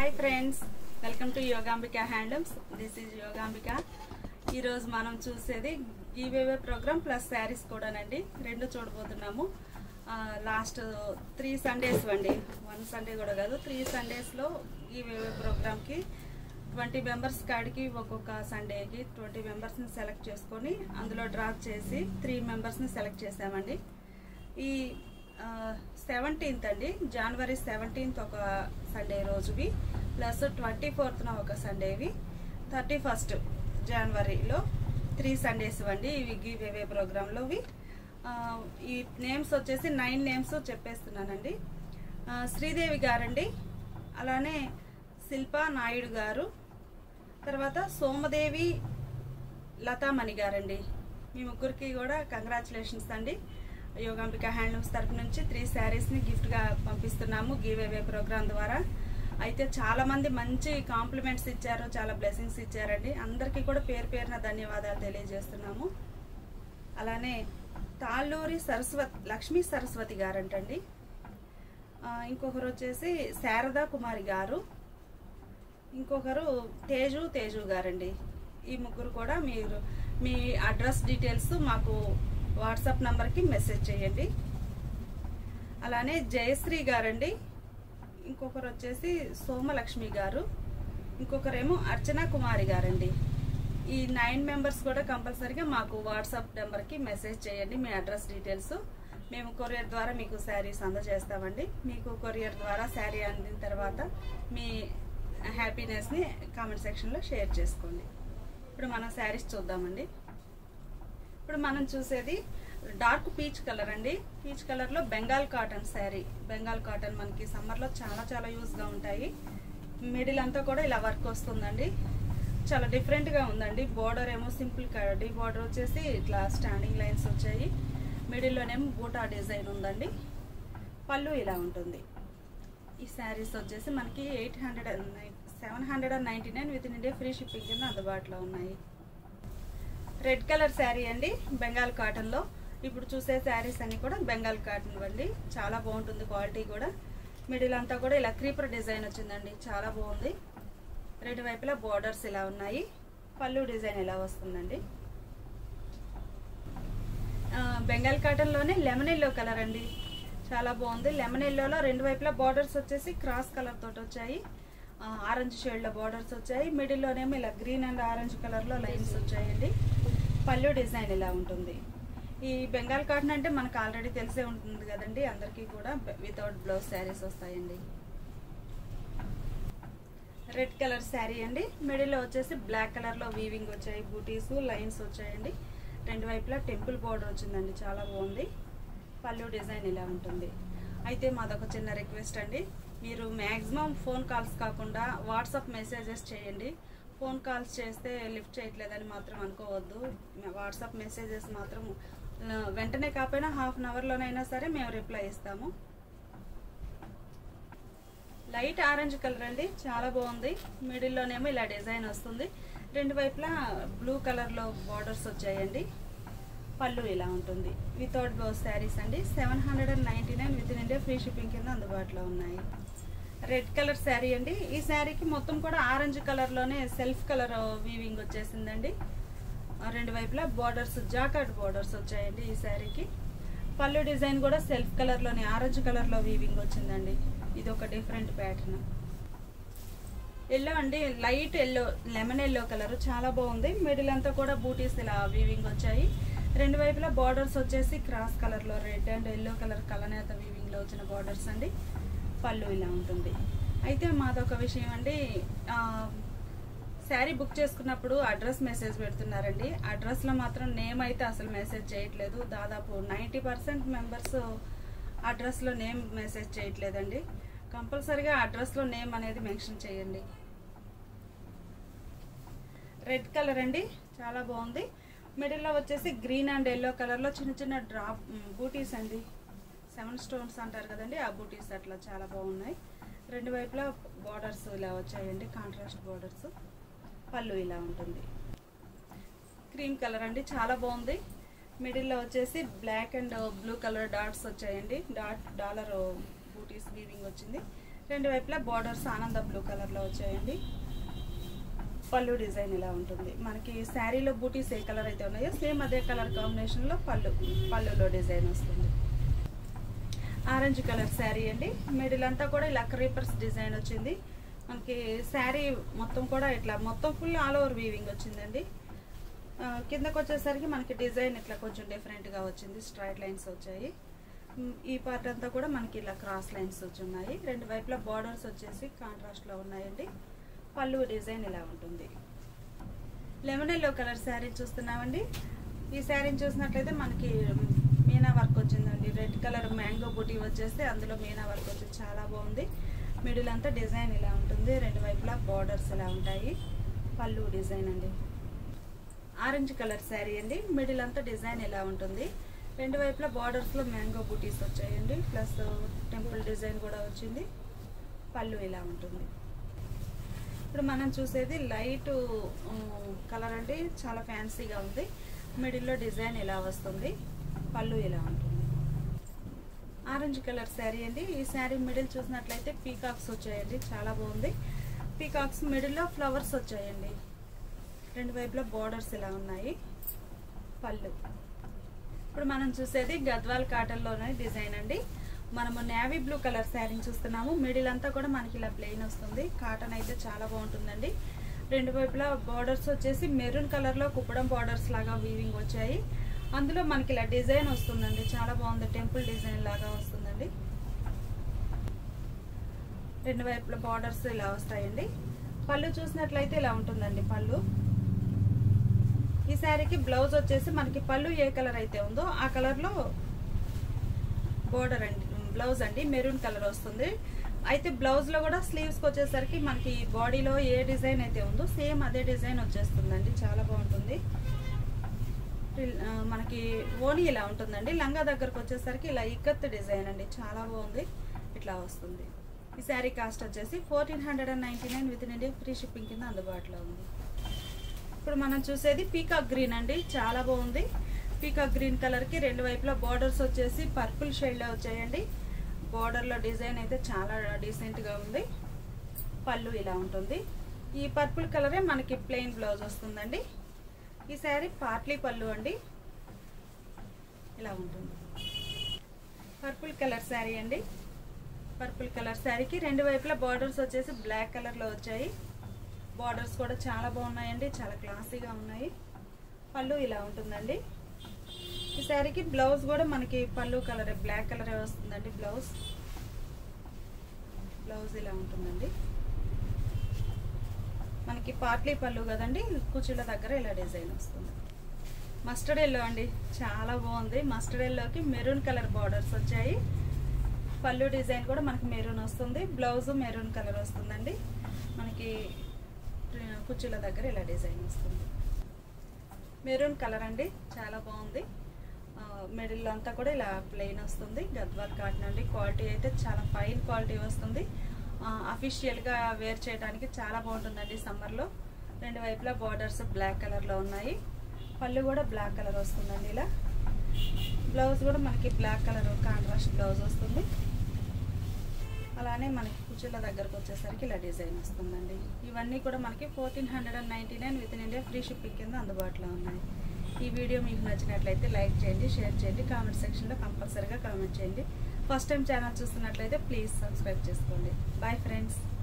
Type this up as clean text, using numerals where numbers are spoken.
Hi friends, welcome to Yogambika handlooms. This is Yogambika. ఈరోజు మనం చూసేది గివేవే ప్రోగ్రామ్ ప్లస్ శారీస్ కూడానండి. రెండు చూడబోతున్నాము. లాస్ట్ 3 సండేస్ అండి, 1 సండే కూడా కాదు, 3 సండేస్లో గివేవే ప్రోగ్రామ్కి 20 మెంబర్స్ కాడికి ఒక్కొక్క సండేకి 20 మెంబర్స్ని సెలెక్ట్ చేసుకొని అందులో డ్రా చేసి 3 మెంబర్స్ని సెలెక్ట్ చేసామండి. ఈ 17th అండి, జనవరి 17th ఒక సండే రోజువి, ప్లస్ 24th ఒక సండేవి, 31st జనవరిలో 3 సండేస్ అండి ఇవి గివేవే ప్రోగ్రాంలోవి. ఈ నేమ్స్ వచ్చేసి 9 నేమ్స్ చెప్పేస్తున్నానండి. శ్రీదేవి గారండి, అలానే శిల్పా నాయుడు గారు, తర్వాత సోమదేవి లతామణి గారండి. మీ ముగ్గురికి కూడా కంగ్రాచులేషన్స్ అండి. యోగాంబిక హ్యాండ్లూమ్స్ తరఫు నుంచి 3 శారీస్ని గిఫ్ట్గా పంపిస్తున్నాము గివేవే ప్రోగ్రామ్ ద్వారా. అయితే చాలామంది మంచి కాంప్లిమెంట్స్ ఇచ్చారు, చాలా బ్లెస్సింగ్స్ ఇచ్చారండి. అందరికీ కూడా పేరు పేరున ధన్యవాదాలు తెలియజేస్తున్నాము. అలానే తాళ్ళూరి లక్ష్మీ సరస్వతి గారంటండి. ఇంకొకరు వచ్చేసి శారదా కుమారి గారు, ఇంకొకరు తేజు గారండి. ఈ ముగ్గురు కూడా మీరు మీ అడ్రస్ డీటెయిల్స్ మాకు వాట్సాప్ నంబర్కి మెసేజ్ చేయండి. అలానే జయశ్రీ గారండి, ఇంకొకరు వచ్చేసి సోమలక్ష్మి గారు, ఇంకొకరేమో అర్చనా కుమారి గారండి. ఈ 9 మెంబర్స్ కూడా కంపల్సరీగా మాకు వాట్సాప్ నెంబర్కి మెసేజ్ చేయండి మీ అడ్రస్ డీటెయిల్స్. మేము కొరియర్ ద్వారా మీకు శారీస్ అందజేస్తామండి. మీకు కొరియర్ ద్వారా శారీ అందిన తర్వాత మీ హ్యాపీనెస్ని కామెంట్ సెక్షన్లో షేర్ చేసుకోండి. ఇప్పుడు మనం శారీస్ చూద్దామండి. ఇప్పుడు మనం చూసేది డార్క్ పీచ్ కలర్ అండి. పీచ్ కలర్లో బెంగాల్ కాటన్ శారీ. బెంగాల్ కాటన్ మనకి సమ్మర్లో చాలా యూస్గా ఉంటాయి. మిడిల్ అంతా కూడా ఇలా వర్క్ వస్తుందండి. చాలా డిఫరెంట్గా ఉందండి. బోర్డర్ ఏమో సింపుల్ కడ్డీ బోర్డర్ వచ్చేసి ఇట్లా స్టాండింగ్ లైన్స్ వచ్చాయి. మిడిల్లోనేమో బూటా డిజైన్ ఉందండి. పళ్ళు ఇలా ఉంటుంది. ఈ శారీస్ వచ్చేసి మనకి 799 within India free shipping కింద అందుబాటులో ఉన్నాయి. రెడ్ కలర్ శారీ అండి, బెంగాల్ కాటన్లో. ఇప్పుడు చూసే శారీస్ అన్ని కూడా బెంగాల్ కాటన్ అండి. చాలా బాగుంటుంది క్వాలిటీ కూడా. మిడిల్ అంతా కూడా ఇలా క్రీపర్ డిజైన్ వచ్చిందండి, చాలా బాగుంది. రెండు వైపులా బోర్డర్స్ ఇలా ఉన్నాయి. పళ్ళు డిజైన్ ఇలా వస్తుందండి. బెంగాల్ కాటన్లోనే లెమన్ ఎల్లో కలర్ అండి, చాలా బాగుంది. లెమన్ ఎల్లోలో రెండు వైపులా బోర్డర్స్ వచ్చేసి క్రాస్ కలర్ తోటి వచ్చాయి. ఆరెంజ్ షేడ్లో బోర్డర్స్ వచ్చాయి. మిడిల్లోనేమో ఇలా గ్రీన్ అండ్ ఆరెంజ్ కలర్లో లైన్స్ వచ్చాయండి. పళ్ళు డిజైన్ ఇలా ఉంటుంది. ఈ బెంగాల్ కాటన్ అంటే మనకు ఆల్రెడీ తెలిసే ఉంటుంది కదండి, అందరికీ కూడా వితౌట్ బ్లౌజ్ శారీస్ వస్తాయండి. రెడ్ కలర్ శారీ అండి, మిడిల్లో వచ్చేసి బ్లాక్ కలర్లో వీవింగ్ వచ్చాయి, బూటీస్ లైన్స్ వచ్చాయండి. రెండు వైపులా టెంపుల్ బోర్డర్ వచ్చిందండి, చాలా బాగుంది. పళ్ళు డిజైన్ ఇలా ఉంటుంది. అయితే మాదొక చిన్న రిక్వెస్ట్ అండి, మీరు మ్యాక్సిమం ఫోన్ కాల్స్ కాకుండా వాట్సాప్ మెసేజెస్ చేయండి. ఫోన్ కాల్స్ చేస్తే లిఫ్ట్ చేయట్లేదని మాత్రం అనుకోవద్దు. వాట్సాప్ మెసేజెస్ మాత్రం వెంటనే కాకపోయినా హాఫ్ అన్ అవర్లోనైనా సరే మేము రిప్లై ఇస్తాము. లైట్ ఆరెంజ్ కలర్ అండి, చాలా బాగుంది. మిడిల్లోనేమో ఇలా డిజైన్ వస్తుంది. రెండు వైపులా బ్లూ కలర్లో బార్డర్స్ వచ్చాయండి. పళ్ళు ఇలా ఉంటుంది. వితౌట్ బ్లౌజ్ శారీస్ అండి. 799 within India free shipping కింద అందుబాటులో ఉన్నాయి. రెడ్ కలర్ శారీ అండి. ఈ శారీకి మొత్తం కూడా ఆరెంజ్ కలర్లోనే సెల్ఫ్ కలర్ వీవింగ్ వచ్చేసిందండి. రెండు వైపులా బోర్డర్స్ జాకార్డ్ బోర్డర్స్ వచ్చాయండి ఈ శారీకి. పళ్ళు డిజైన్ కూడా సెల్ఫ్ కలర్లోనే ఆరెంజ్ కలర్లో వీవింగ్ వచ్చిందండి. ఇది ఒక డిఫరెంట్ ప్యాటర్న్. ఎల్లో అండి, light yellow, lemon yellow colour, చాలా బాగుంది. మిడిల్ అంతా కూడా బూటీస్ ఇలా వీవింగ్ వచ్చాయి. రెండు వైపులా బార్డర్స్ వచ్చేసి క్రాస్ కలర్లో రెడ్ అండ్ ఎల్లో కలర్ కలనేత వీవింగ్లో వచ్చిన బార్డర్స్ అండి. పళ్ళు ఇలా ఉంటుంది. అయితే మాదొక విషయం అండి, శారీ బుక్ చేసుకున్నప్పుడు అడ్రస్ మెసేజ్ పెడుతున్నారండి. అడ్రస్లో మాత్రం నేమ్ అయితే అసలు మెసేజ్ చేయట్లేదు. దాదాపు 90% మెంబర్స్ అడ్రస్లో నేమ్ మెసేజ్ చేయట్లేదండి. కంపల్సరీగా అడ్రస్లో నేమ్ అనేది మెన్షన్ చేయండి. రెడ్ కలర్ అండి, చాలా బాగుంది. మిడిల్లో వచ్చేసి గ్రీన్ అండ్ ఎల్లో కలర్లో చిన్న డ్రాప్ బూటీస్ అండి, 7 స్టోన్స్ అంటారు కదండి, ఆ బూటీస్ అట్లా చాలా బాగున్నాయి. రెండు వైపులా బార్డర్స్ ఇలా వచ్చాయండి, కాంట్రాస్ట్ బార్డర్స్. పళ్ళు ఇలా ఉంటుంది. క్రీమ్ కలర్ అండి, చాలా బాగుంది. మిడిల్లో వచ్చేసి black and blue colour dots వచ్చాయండి. డాలర్ బూటీస్ వీవింగ్ వచ్చింది. రెండు వైపులా బార్డర్స్ ఆనంద బ్లూ కలర్లో వచ్చాయండి. పళ్ళు డిజైన్ ఇలా ఉంటుంది. మనకి శారీలో బూటీస్ ఏ కలర్ అయితే ఉన్నాయో సేమ్ అదే కలర్ కాంబినేషన్లో పళ్ళులో డిజైన్ వస్తుంది. ఆరెంజ్ కలర్ శారీ అండి. మిడిల్ అంతా కూడా ఇలా క్రీపర్స్ డిజైన్ వచ్చింది. మనకి శారీ మొత్తం కూడా ఇట్లా మొత్తం ఫుల్ ఆల్ ఓవర్ వీవింగ్ వచ్చిందండి. కిందకు వచ్చేసరికి మనకి డిజైన్ ఇట్లా కొంచెం డిఫరెంట్గా వచ్చింది. స్ట్రైట్ లైన్స్ వచ్చాయి. ఈ పార్ట్ అంతా కూడా మనకి ఇలా క్రాస్ లైన్స్ వచ్చున్నాయి. రెండు వైపులా బార్డర్స్ వచ్చేసి కాంట్రాస్ట్లో ఉన్నాయండి. పళ్ళు డిజైన్ ఇలా ఉంటుంది. లెమన్ ఎల్లో కలర్ శారీ చూస్తున్నామండి. ఈ శారీని చూసినట్లయితే మనకి మీనా వర్క్ వచ్చిందండి. రెడ్ కలర్ మ్యాంగో బూటీ వచ్చేస్తే అందులో మీనా వర్క్ వచ్చింది. చాలా బాగుంది. మిడిల్ అంతా డిజైన్ ఇలా ఉంటుంది. రెండు వైపులా బార్డర్స్ ఇలా ఉంటాయి. పళ్ళు డిజైన్ అండి. ఆరెంజ్ కలర్ శారీ అండి. మిడిల్ అంతా డిజైన్ ఇలా ఉంటుంది. రెండు వైపులా బార్డర్స్లో మ్యాంగో బూటీస్ వచ్చాయండి. ప్లస్ టెంపుల్ డిజైన్ కూడా వచ్చింది. పళ్ళు ఇలా ఉంటుంది. ఇప్పుడు మనం చూసేది లైట్ కలర్ అండి. చాలా ఫ్యాన్సీగా ఉంది. మిడిల్లో డిజైన్ ఇలా వస్తుంది. పళ్ళు ఇలా ఉంటుంది. ఆరెంజ్ కలర్ శారీ అండి. ఈ శారీ మిడిల్ చూసినట్లయితే పీకాక్స్ వచ్చాయండి. చాలా బాగుంది. పీకాక్స్ మిడిల్లో ఫ్లవర్స్ వచ్చాయండి. రెండు వైపులా బార్డర్స్ ఇలా ఉన్నాయి. పళ్ళు. ఇప్పుడు మనం చూసేది గద్వాల్ కాటన్లోనే డిజైన్ అండి. మనము నేవీ బ్లూ కలర్ శారీని చూస్తున్నాము. మిడిల్ అంతా కూడా మనకి ఇలా ప్లెయిన్ వస్తుంది. కాటన్ అయితే చాలా బాగుంటుందండి. రెండు వైపులా బార్డర్స్ వచ్చేసి మెరూన్ కలర్లో కుప్పడం బార్డర్స్ లాగా వీవింగ్ వచ్చాయి. అందులో మనకి ఇలా డిజైన్ వస్తుందండి. చాలా బాగుంది. టెంపుల్ డిజైన్ లాగా వస్తుందండి. రెండు వైపులా బార్డర్స్ ఇలా వస్తాయండి. పళ్ళు చూసినట్లయితే ఇలా ఉంటుందండి. పళ్ళు. ఈ శారీకి బ్లౌజ్ వచ్చేసి మనకి పళ్ళు ఏ కలర్ అయితే ఉందో ఆ కలర్లో బోర్డర్ అండి. బ్లౌజ్ అండి మెరూన్ కలర్ వస్తుంది. అయితే బ్లౌజ్లో కూడా స్లీవ్స్కి వచ్చేసరికి మనకి బాడీలో ఏ డిజైన్ అయితే ఉందో సేమ్ అదే డిజైన్ వచ్చేస్తుందండి. చాలా బాగుంటుంది. మనకి ఓని ఇలా ఉంటుందండి. లంగా దగ్గరకు వచ్చేసరికి ఇలా ఇక్కత్ డిజైన్ అండి. చాలా బాగుంది. ఇట్లా వస్తుంది. ఈ శారీ కాస్ట్ వచ్చేసి 1499 within India free shipping కింద అందుబాటులో ఉంది. ఇప్పుడు మనం చూసేది పీకాక్ గ్రీన్ అండి. చాలా బాగుంది. పీకాక్ గ్రీన్ కలర్కి రెండు వైపులా బార్డర్స్ వచ్చేసి పర్పుల్ షేడ్లో వచ్చాయండి. బార్డర్లో డిజైన్ అయితే చాలా డీసెంట్గా ఉంది. పళ్ళు ఇలా ఉంటుంది. ఈ పర్పుల్ కలరే మనకి ప్లెయిన్ బ్లౌజ్ వస్తుందండి. ఈ శారీ పార్ట్లీ పళ్ళు అండి. ఇలా ఉంటుంది. పర్పుల్ కలర్ శారీ అండి. పర్పుల్ కలర్ శారీకి రెండు వైపులా బార్డర్స్ వచ్చేసి బ్లాక్ కలర్లో వచ్చాయి. బార్డర్స్ కూడా చాలా బాగున్నాయండి. చాలా క్లాసీగా ఉన్నాయి. పళ్ళు ఇలా ఉంటుందండి. ఈ శారీకి బ్లౌజ్ కూడా మనకి పళ్ళు కలరే బ్లాక్ కలరే వస్తుందండి. బ్లౌజ్ ఇలా ఉంటుందండి. మనకి పార్ట్లీ పళ్ళు కదండి. కుచ్చుల దగ్గర ఇలా డిజైన్ వస్తుంది. మస్టర్డ్ ఎల్లో అండి. చాలా బాగుంది. మస్టర్డ్ ఎల్లోకి మెరూన్ కలర్ బార్డర్స్ వచ్చాయి. పళ్ళు డిజైన్ కూడా మనకి మెరూన్ వస్తుంది. బ్లౌజ్ మెరూన్ కలర్ వస్తుందండి. మనకి కుచ్చుల దగ్గర ఇలా డిజైన్ వస్తుంది. మెరూన్ కలర్ అండి. చాలా బాగుంది. మిడిల్ అంతా కూడా ఇలా ప్లెయిన్ వస్తుంది. గద్వాల్ కాటన్ అండి. క్వాలిటీ అయితే చాలా ఫైన్ క్వాలిటీ వస్తుంది. అఫీషియల్గా వేర్ చేయడానికి చాలా బాగుంటుందండి సమ్మర్లో. రెండు వైపులా బార్డర్స్ బ్లాక్ కలర్లో ఉన్నాయి. పళ్ళు కూడా బ్లాక్ కలర్ వస్తుందండి. ఇలా బ్లౌజ్ కూడా మనకి బ్లాక్ కలర్ కాంట్రాస్ట్ బ్లౌజ్ వస్తుంది. అలానే మనకి కుచ్చుల దగ్గరకు వచ్చేసరికి ఇలా డిజైన్ వస్తుందండి. ఇవన్నీ కూడా మనకి 1499 within India free shipping కింద అందుబాటులో ఉన్నాయి. ఈ వీడియో మీకు నచ్చినట్లయితే లైక్ చేయండి, షేర్ చేయండి, కామెంట్ సెక్షన్లో కంపల్సరీగా కామెంట్ చేయండి. ఫస్ట్ టైం ఛానల్ చూస్తున్నట్లయితే ప్లీజ్ సబ్స్క్రైబ్ చేసుకోండి. Bye friends.